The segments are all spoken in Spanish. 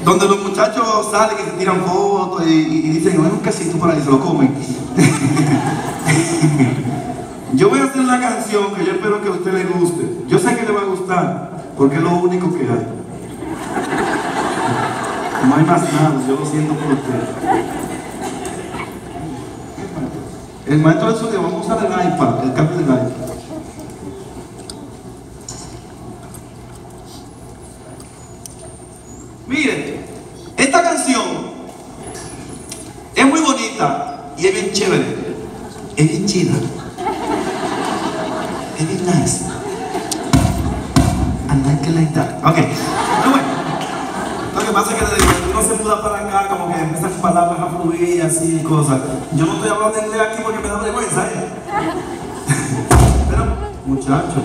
donde los muchachos salen y se tiran fotos y dicen, bueno, un quesito por ahí, se lo comen. Yo voy a hacer una canción que yo espero que a usted le guste. Yo sé que le va a gustar, porque es lo único que hay. No hay más nada, yo lo siento por usted. El maestro del sonido, vamos a usar el iPad, el cambio del iPad. Miren, esta canción es muy bonita y es bien chévere, es bien chida, es bien nice. I like it like that. Ok, pero bueno, lo que pasa es que desde uno se muda para acá, como que empiezan palabras a fluir y así y cosas. Yo no estoy hablando inglés aquí porque me da vergüenza, Pero, muchachos,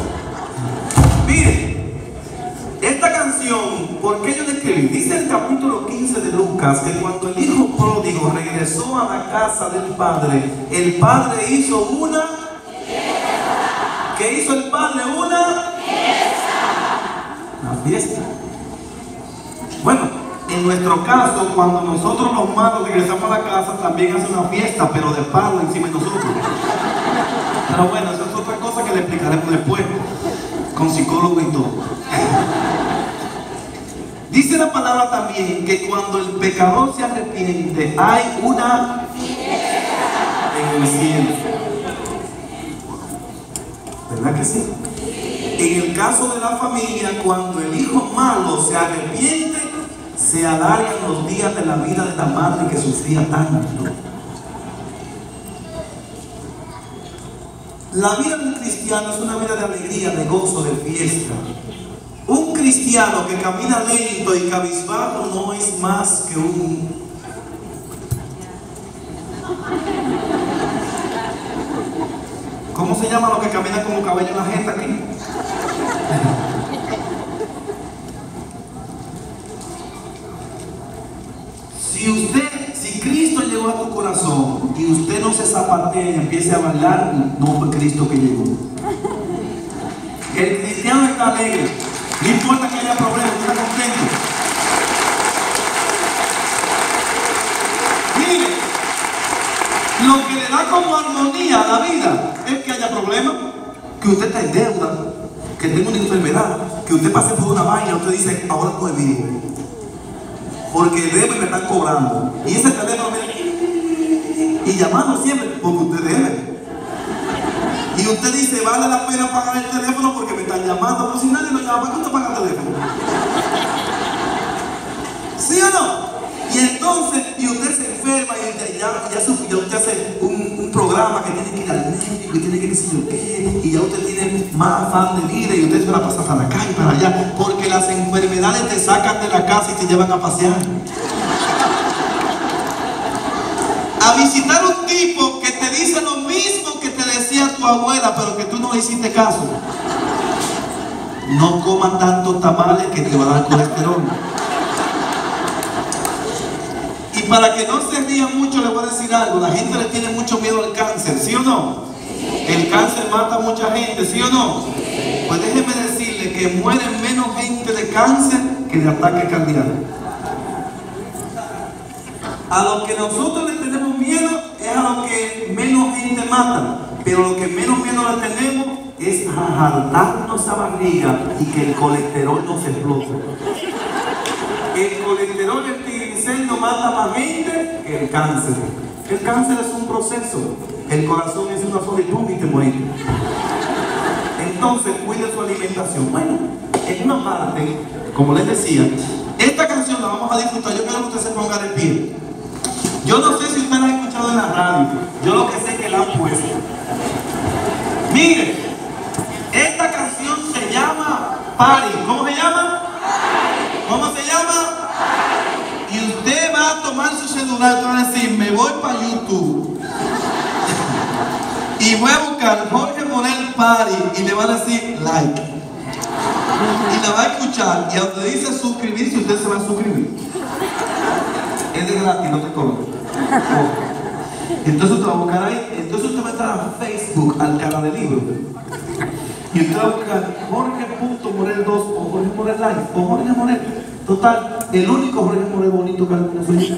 miren. Esta canción, ¿por qué yo la escribí? Dice el capítulo 15 de Lucas que cuando el hijo pródigo regresó a la casa del padre, el padre hizo una fiesta. ¿Qué hizo el padre? Una fiesta. Una fiesta. Bueno, en nuestro caso, cuando nosotros los malos regresamos a la casa, también hace una fiesta, pero de palo encima de nosotros. Pero bueno, eso es otra cosa que le explicaremos después, con psicólogo y todo. Dice la palabra también que cuando el pecador se arrepiente hay una fiesta en el cielo. ¿Verdad que sí? En el caso de la familia, cuando el hijo malo se arrepiente, se alargan los días de la vida de la madre que sufría tanto. La vida del cristiano es una vida de alegría, de gozo, de fiesta. Un cristiano que camina lento y cabizbajo no es más que un... ¿Cómo se llama lo que camina como cabello en la jeta aquí? Si Cristo llegó a tu corazón y usted no se zapatea y empiece a bailar, no fue Cristo que llegó. El cristiano está alegre. No importa que haya problemas, está contento. Mire, lo que le da como armonía a la vida es que haya problemas, que usted está en deuda, que tenga una enfermedad, que usted pase por una vaina, usted dice, ahora puedo vivir. Porque debe y me están cobrando. Y ese teléfono, y llamando siempre, porque usted debe. Y usted dice, vale la pena pagar el teléfono porque me están llamando. Pero si nadie lo llama, ¿para qué usted paga el teléfono? ¿Sí o no? Y entonces, y usted se enferma y ya usted hace un programa que tiene que ir al médico y tiene que decir qué, y ya usted tiene más afán de vida y usted se va a pasar para acá y para allá, porque las enfermedades te sacan de la casa y te llevan a pasear. A visitar un tipo que te dice lo mismo que te decía tu abuela, pero que tú no le hiciste caso. No coman tantos tamales que te va a dar colesterol. Y para que no se rían mucho, les voy a decir algo. La gente le tiene mucho miedo al cáncer, ¿sí o no? El cáncer mata a mucha gente, ¿sí o no? Pues déjenme decirle que mueren menos gente de cáncer que de ataque cardíaco. A lo que nosotros le tenemos miedo es a lo que menos gente mata. Pero lo que menos miedo le tenemos es a jaltarnos esa barriga y que el colesterol nos explote. El colesterol y el triglicérido mata más gente que el cáncer. El cáncer es un proceso. El corazón es una solitud y te morís. Entonces cuide su alimentación. Bueno, en una parte, como les decía, esta canción la vamos a disfrutar. Yo quiero que usted se ponga de pie. Yo no sé si usted la ha escuchado en la radio. Yo lo que sé es que la han puesto. Mire, esta canción se llama Party. ¿Cómo se llama? ¿Cómo se llama? Y usted va a tomar su celular y va a decir, me voy para YouTube y voy a buscar Jorge Morel Party y le va a decir like y la va a escuchar y a donde dice suscribirse usted se va a suscribir. Es de gratis, no te cobra. Entonces usted va a buscar ahí, entonces usted va a entrar a Facebook, al canal de libro, y usted va a buscar Jorge.Morel2 o Jorge Morel Live o Jorge Morel. Total, el único Jorge More bonito que alguna vez.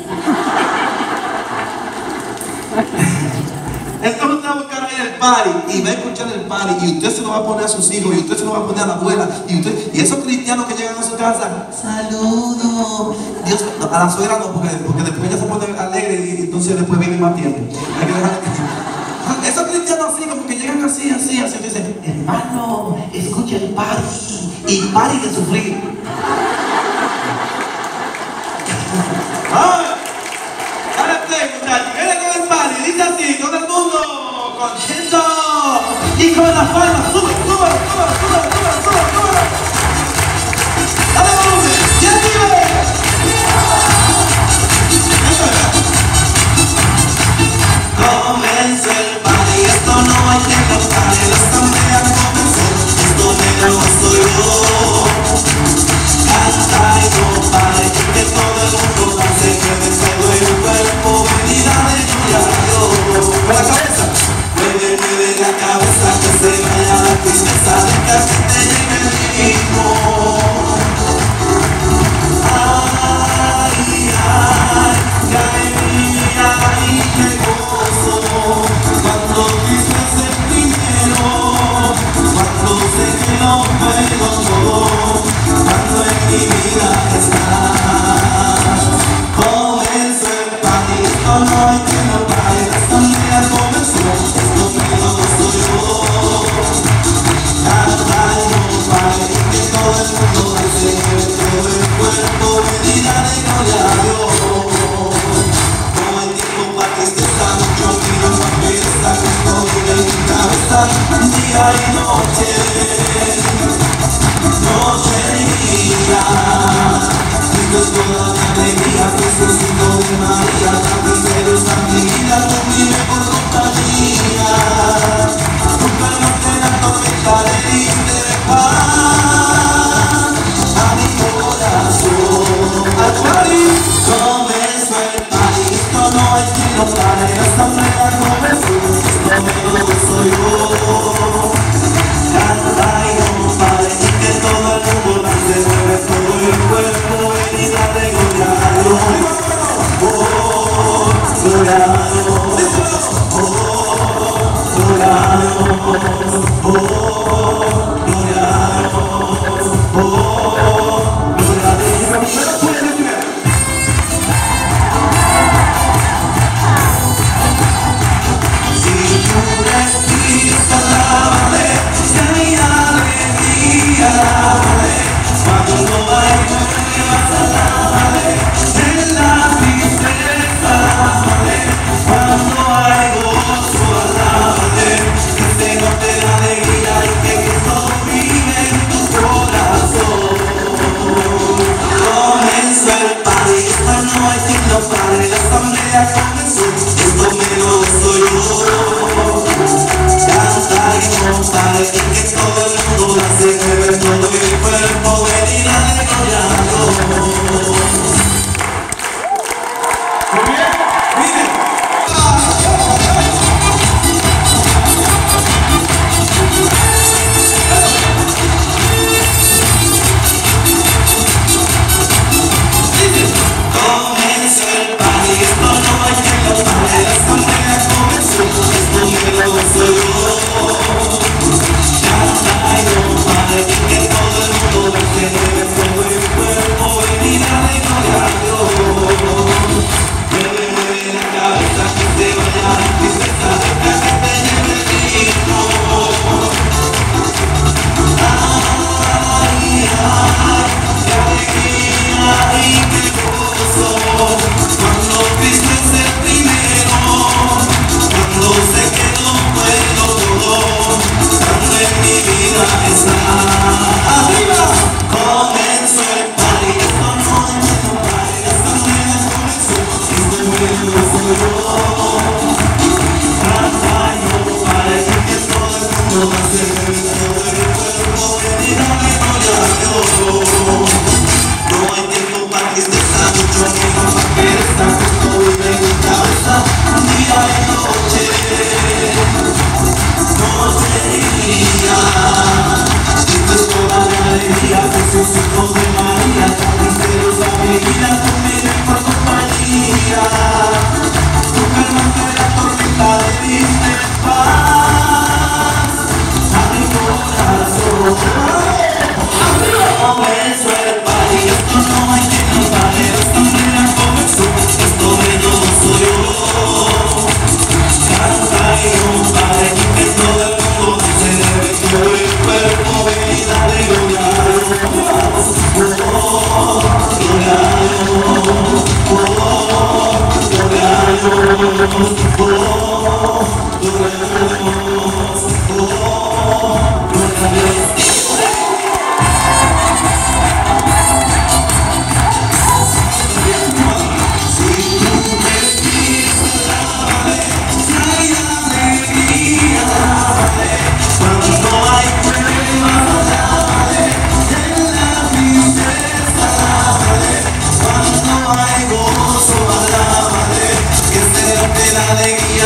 Entonces usted va a buscar ahí el party y va a escuchar el party y usted se lo va a poner a sus hijos y usted se lo va a poner a la abuela y esos cristianos que llegan a su casa, saludos. Dios, no, a la suegra no, porque después ella se pone alegre y entonces después viene más tiempo. Hay que dejar esos cristianos así, como que llegan así, dicen, hermano, escucha el party y party de sufrir. Viene con el party, dice así, todo el mundo contento y con las palmas, sube. Dale volumen, y arriba. Comenzó el party, esto no hay que cortar, la asamblea comenzó, esto me lo soy yo. Canta y no pare, que todo el mundo dance, que de todo el cuerpo venida de Dios. Con la cabeza, mueve la cabeza, que se vaya la tristeza, deja que te llegue el ritmo.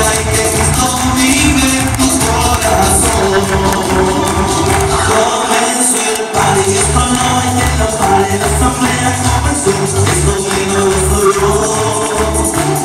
y que Cristo vive en tu corazón. Comenzó el party, esto no es en la pared, la asamblea comenzó, esto vino, lo soy yo.